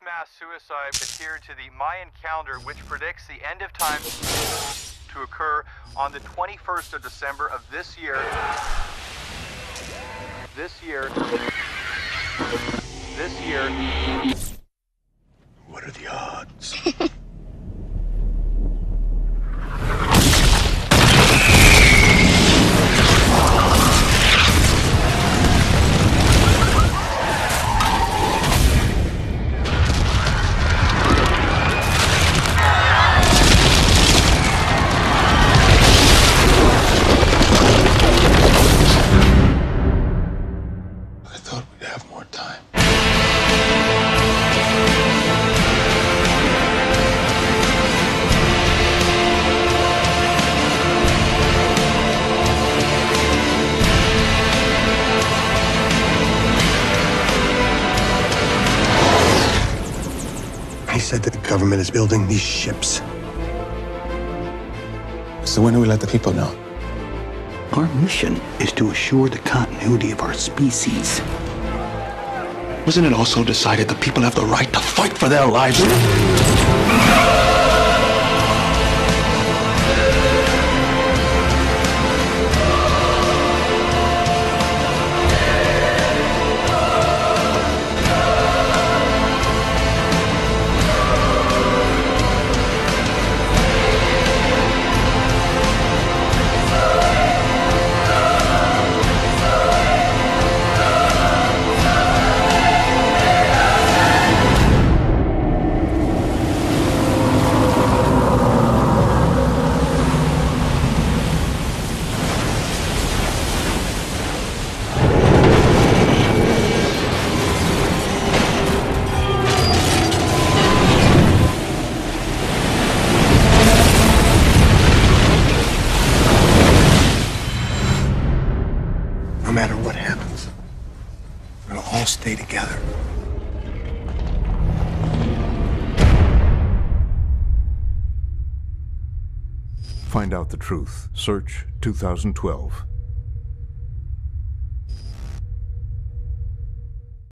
mass suicide adhered to the Mayan calendar, which predicts the end of time to occur on the 21st of December of this year. What are the odds? I thought we'd have more time. He said that the government is building these ships. So when do we let the people know? Our mission is to assure the continuity of our species. Wasn't it also decided that people have the right to fight for their lives? No matter what happens, we'll all stay together. Find out the truth. Search 2012.